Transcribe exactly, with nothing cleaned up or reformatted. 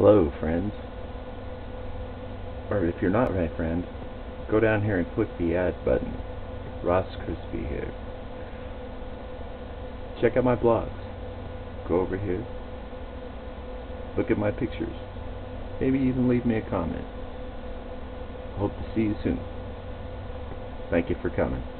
Hello, friends. Or if you're not my friend, go down here and click the add button. Ross Crispy here. Check out my blogs. Go over here. Look at my pictures. Maybe even leave me a comment. Hope to see you soon. Thank you for coming.